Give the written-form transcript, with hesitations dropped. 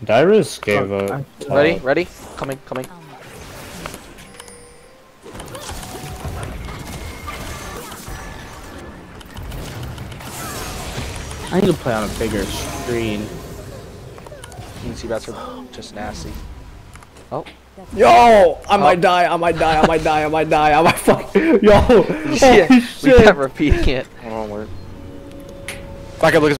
Dyrus gave a Ready? Ready? Coming, coming. I need to play on a bigger screen. Easy bats are just nasty. Oh. Yo! I might die, I might die, I might die, I might die, I might fuck. Yo! Yeah, Holy we shit! kept repeating it. Hold on, we're... Back up, Lucas.